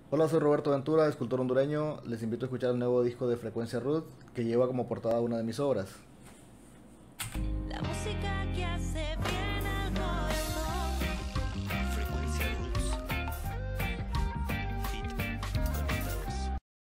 Hola, soy Roberto Ventura, escultor hondureño. Les invito a escuchar el nuevo disco de Frecuencia Ruth que lleva como portada una de mis obras. La música que hace bien.